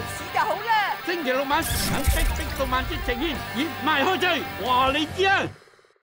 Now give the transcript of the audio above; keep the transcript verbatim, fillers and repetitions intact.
市就好啦。 星期六晚喺《逼逼動漫節》呈現，熱賣開追，話你知啊！